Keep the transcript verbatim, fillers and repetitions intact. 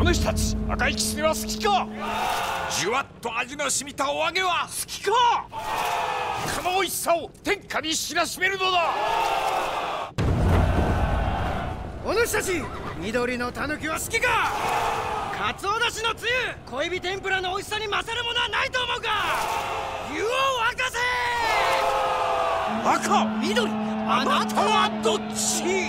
主たち、赤いきつねは好きか？じゅわっと味の染みたお揚げは好きか？この美味しさを天下に知らしめるのだ。 お主たち、緑のたぬきは好きか？かつおだしのつゆ、小エビ天ぷらの美味しさに勝るものはないと思うか？湯を沸かせ！ 赤、 緑、あなたはどっち？